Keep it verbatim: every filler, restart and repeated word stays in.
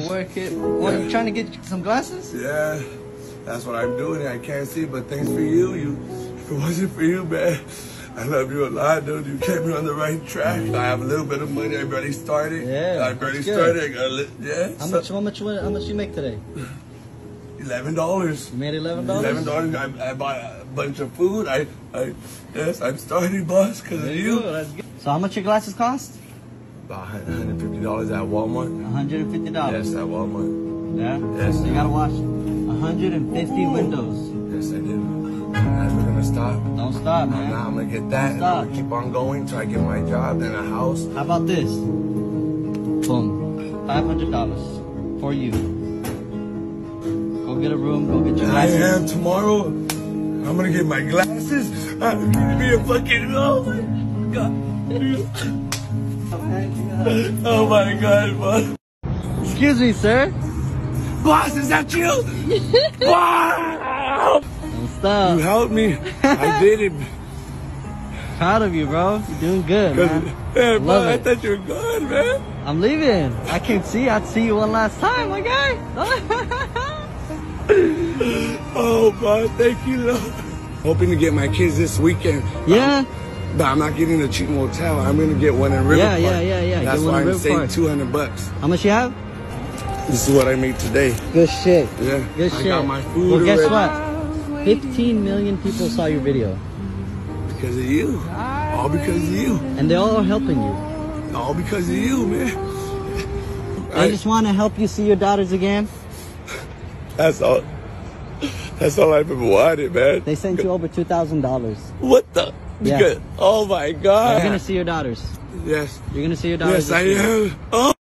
work it. What, Yeah. you trying to get some glasses? Yeah, that's what I'm doing. I can't see, but thanks for you. You, if it wasn't for you, man, I love you a lot, dude. You kept me on the right track. I have a little bit of money. I barely started. Yeah, I barely that's good. started. I got a li- yeah. How so- much? How much? How much you make today? Eleven dollars. You made eleven dollars. Eleven dollars. I, I bought a bunch of food. I, I, yes, I'm starting, boss, because of There you you. go, that's good. So how much your glasses cost? About one hundred fifty dollars at Walmart. one hundred fifty dollars. Yes, at Walmart. Yeah. Yes. So you gotta watch one hundred fifty windows. Yes, I do. I'm never gonna stop. Don't stop, I'm man. not. I'm gonna get that. And Stop. I'm gonna keep on going till I get my job and a house. How about this? Boom. five hundred dollars for you. Go get a room, go get your And I glasses. am tomorrow. I'm gonna get my glasses. I'm gonna be a fucking oh my god. Oh my god, boss. Excuse me, sir. Boss, is that you? Wow! Don't stop. You helped me. I did it. Proud of you, bro. You're doing good, man. Yeah, Love boss, I it. thought you were good, man. I'm leaving. I can't see. I'd see you one last time, my guy. Oh, boss, thank you, Lord. Hoping to get my kids this weekend. Yeah. But I'm not getting a cheap motel. I'm gonna get one in River Yeah, Park. yeah, yeah, yeah. That's Get one why in I'm River saving Park. two hundred bucks. How much you have? This is what I made today. Good shit. Yeah. Good I shit. got my food Well, guess already. what? fifteen million people saw your video. Because of you. All because of you. And they all are helping you. All because of you, man. They I- just want to help you see your daughters again. That's all. That's all I've ever wanted, man. They sent you over two thousand dollars. What the? Yeah. Because, oh my God. You're going to see your daughters. Yes. You're going to see your daughters. Yes, I this year. am. Oh.